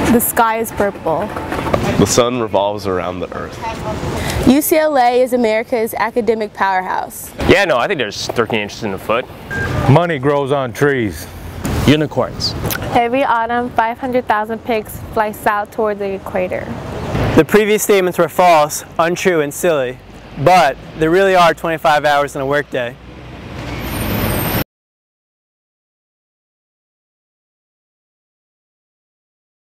The sky is purple. The sun revolves around the earth. UCLA is America's academic powerhouse. Yeah, no, I think there's 13 inches in a foot. Money grows on trees. Unicorns. Every autumn, 500,000 pigs fly south toward the equator. The previous statements were false, untrue, and silly, but there really are 25 hours in a workday.